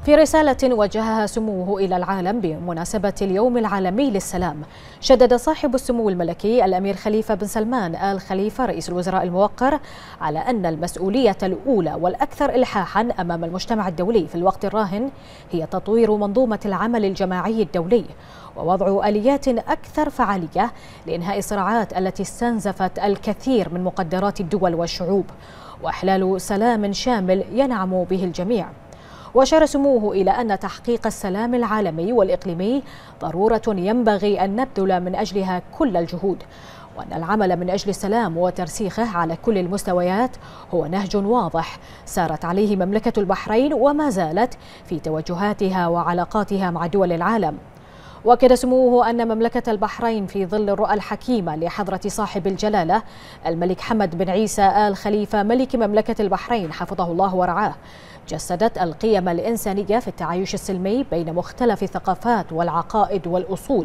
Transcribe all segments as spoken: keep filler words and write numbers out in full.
في رسالة وجهها سموه إلى العالم بمناسبة اليوم العالمي للسلام، شدد صاحب السمو الملكي الأمير خليفة بن سلمان آل خليفة رئيس الوزراء الموقر على أن المسؤولية الأولى والأكثر إلحاحا أمام المجتمع الدولي في الوقت الراهن هي تطوير منظومة العمل الجماعي الدولي ووضع آليات أكثر فعالية لإنهاء الصراعات التي استنزفت الكثير من مقدرات الدول والشعوب وإحلال سلام شامل ينعم به الجميع. وأشار سموه إلى أن تحقيق السلام العالمي والإقليمي ضرورة ينبغي أن نبذل من أجلها كل الجهود، وأن العمل من أجل السلام وترسيخه على كل المستويات هو نهج واضح سارت عليه مملكة البحرين وما زالت في توجهاتها وعلاقاتها مع دول العالم. وأكد سموه أن مملكة البحرين في ظل الرؤى الحكيمة لحضرة صاحب الجلالة الملك حمد بن عيسى آل خليفة ملك مملكة البحرين حفظه الله ورعاه جسدت القيم الإنسانية في التعايش السلمي بين مختلف الثقافات والعقائد والأصول،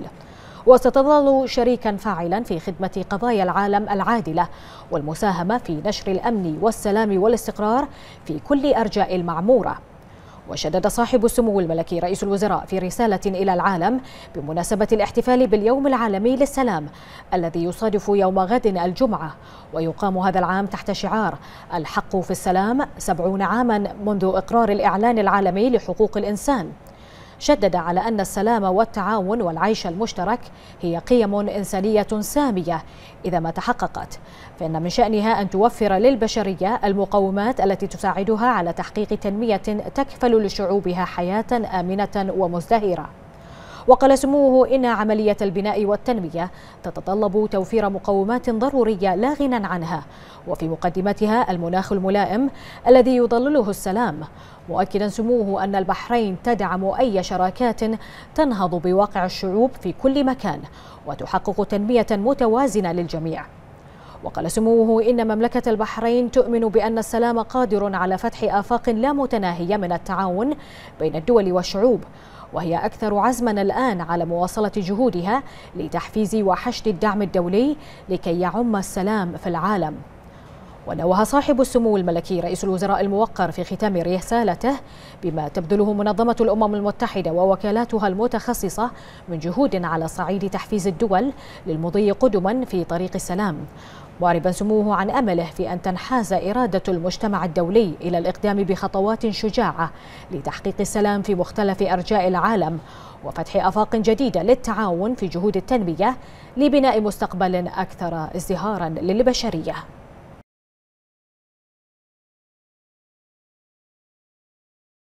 وستظل شريكا فاعلا في خدمة قضايا العالم العادلة والمساهمة في نشر الأمن والسلام والاستقرار في كل أرجاء المعمورة. وشدد صاحب السمو الملكي رئيس الوزراء في رسالة إلى العالم بمناسبة الاحتفال باليوم العالمي للسلام الذي يصادف يوم غد الجمعة، ويقام هذا العام تحت شعار الحق في السلام سبعون عاما منذ إقرار الإعلان العالمي لحقوق الإنسان. شدد على أن السلام والتعاون والعيش المشترك هي قيم إنسانية سامية إذا ما تحققت فإن من شأنها أن توفر للبشرية المقومات التي تساعدها على تحقيق تنمية تكفل لشعوبها حياة آمنة ومزدهرة. وقال سموه إن عملية البناء والتنمية تتطلب توفير مقومات ضرورية لا غنى عنها، وفي مقدمتها المناخ الملائم الذي يظلله السلام، مؤكدا سموه أن البحرين تدعم أي شراكات تنهض بواقع الشعوب في كل مكان وتحقق تنمية متوازنة للجميع. وقال سموه إن مملكة البحرين تؤمن بأن السلام قادر على فتح آفاق لا متناهية من التعاون بين الدول والشعوب، وهي أكثر عزما الآن على مواصلة جهودها لتحفيز وحشد الدعم الدولي لكي يعم السلام في العالم. ونوه صاحب السمو الملكي رئيس الوزراء الموقر في ختام رسالته بما تبذله منظمة الأمم المتحدة ووكالاتها المتخصصة من جهود على صعيد تحفيز الدول للمضي قدما في طريق السلام، معربا سموه عن أمله في أن تنحاز إرادة المجتمع الدولي إلى الإقدام بخطوات شجاعة لتحقيق السلام في مختلف أرجاء العالم وفتح آفاق جديدة للتعاون في جهود التنمية لبناء مستقبل أكثر ازدهارا للبشرية.